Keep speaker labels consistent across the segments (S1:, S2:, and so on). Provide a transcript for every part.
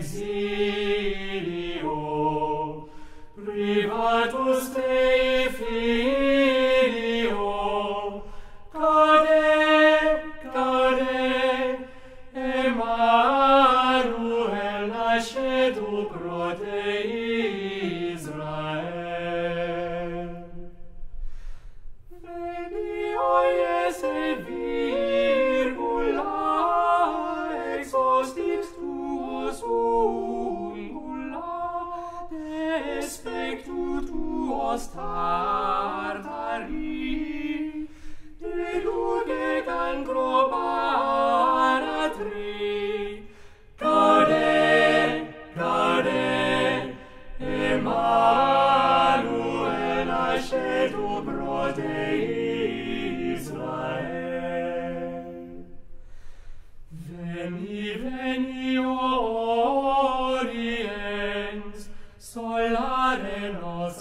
S1: exilio, privatus Dei Filio, cade, Emmanuel nascetur pro te Israel. Veni, oiese virgula, exhaustit tuos ungula, despectu tuos tartari, deluge cancro baratri, cade, Emmanuel nascetur pro te Israel. Veni, oriens, solare nos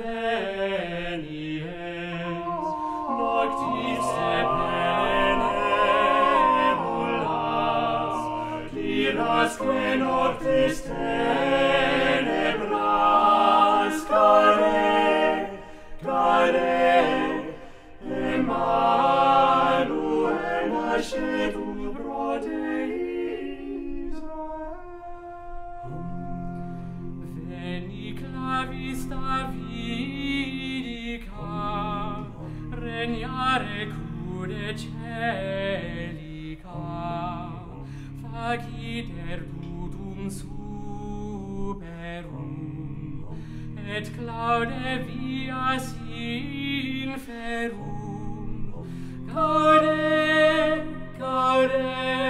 S1: adveniens, noctis et benevolas, dirasque noctis tenebras, cade, Emmanuel nascetur pro te Israel. Veni, clavis Davidica, regnare crude celica, faciter dudum superum, et claude vias inferum, caude,